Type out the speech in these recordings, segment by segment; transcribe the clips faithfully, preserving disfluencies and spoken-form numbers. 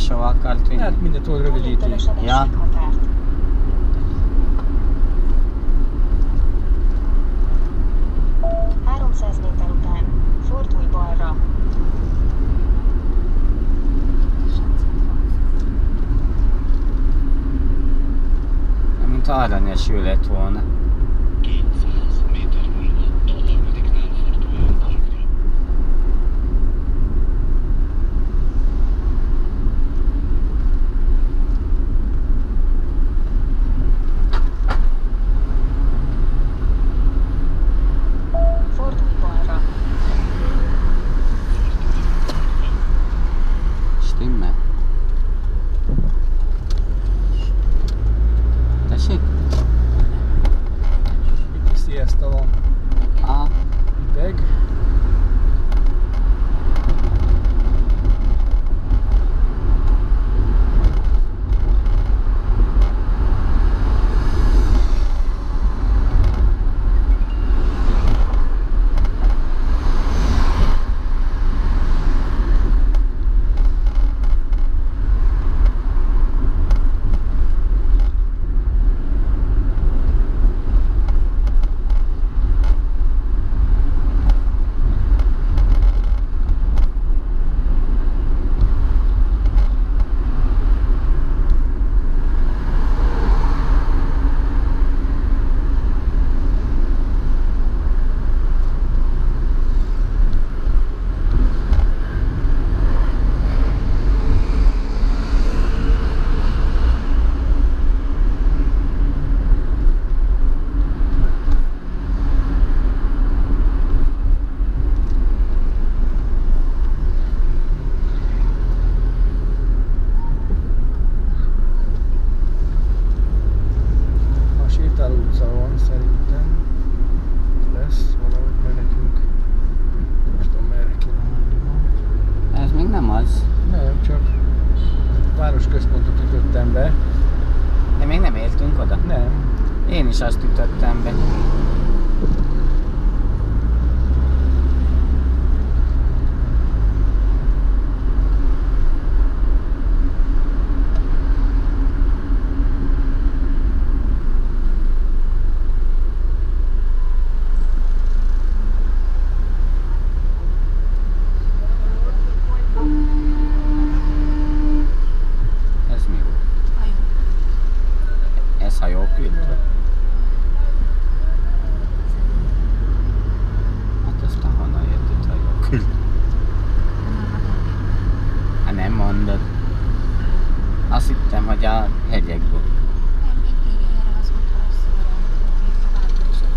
máshova akart vinni? Hát mindent túl rövidíti. Ja. háromszáz méter után fordulj balra. Mint aranyeső lett volna. kétszáz méter múlva a harmadiknál forduljon balra. Fordulj balra. Stimmel? Tessék? Siesta van. Aha. Üveg. Városközpontot ütöttem be. De még nem értünk oda? Nem. Én is azt ütöttem be. Azt hittem, hogy a hegyekből. Nem, itt írja erre az útra szólom. Tovább is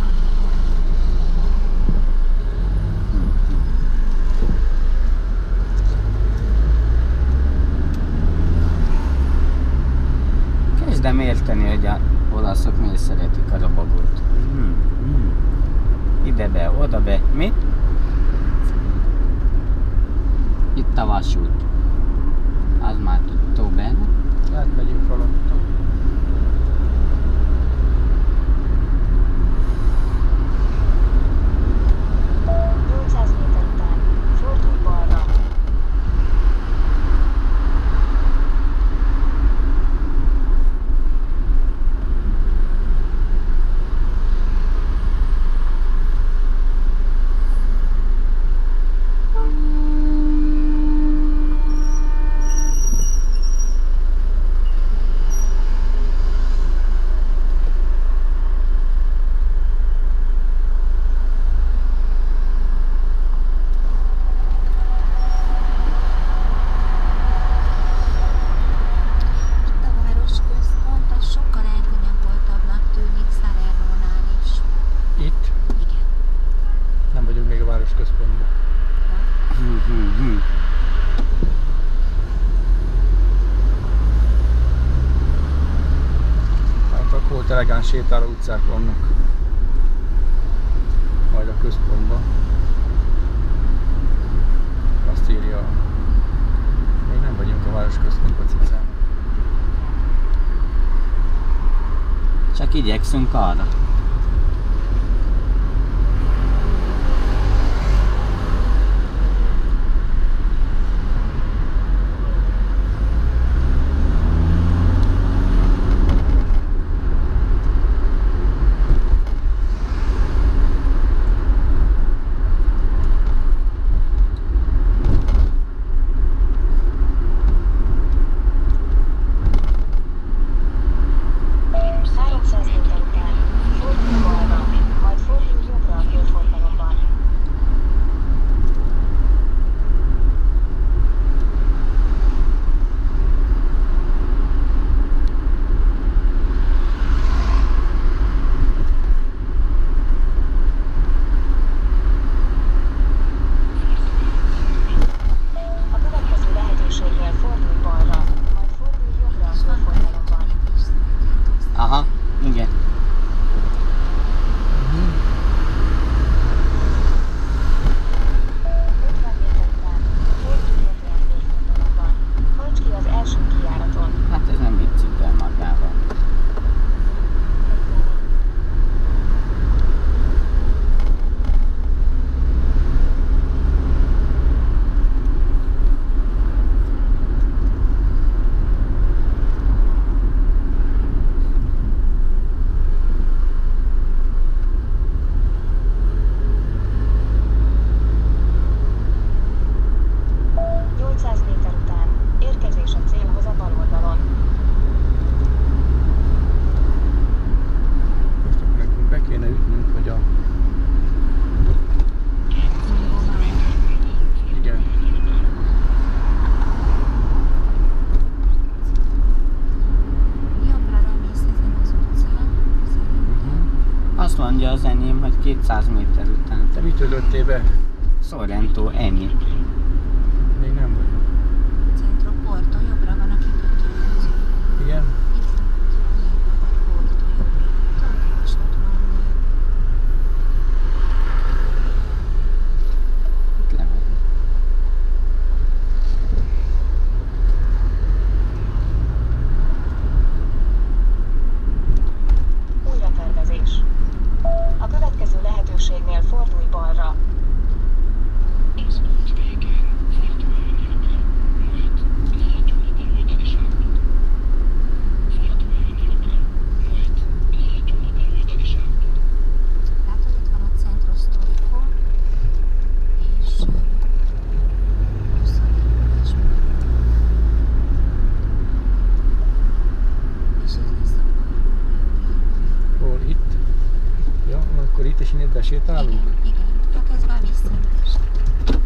Kezdem érteni, hogy a olaszok miért szeretik a robogot. Hmm, hmm. Ide be, oda be. Mi? Itt a vasút. Az már tudtó benne. Átmegyünk valamit. nyolcszáz méter után fordulj balra. városközpontban. Hmm, hmm, hmm. Hát akkor ott elegáns sétáló utcák vannak. Majd a központban. Azt írja. Még nem vagyunk a városközpontban, cicám. Csak igyekszünk arra. mondja az enyém, hogy kétszáz méter után. Te mit ülöttél be? Sorrento, ennyi. Még nem vagyok. Centro Porto, jobbra van a kikötőhöz. Igen? Igen, Porto, jobbra. Tudod, olvasod valami. Itt lemegyünk. Újratervezés. A következő lehetőségnél fordulj balra. Az út végén forduljon jobbra, majd látjon a baloldali sávot. Forduljon jobbra, majd látjon a baloldali sávot. Látod, itt van a Centro Storico, és huszonnégy és és így lesz a Hol? Itt? Ja, akkor itt és innen besétálunk? Igen, igen. Csak ez már visszaütés.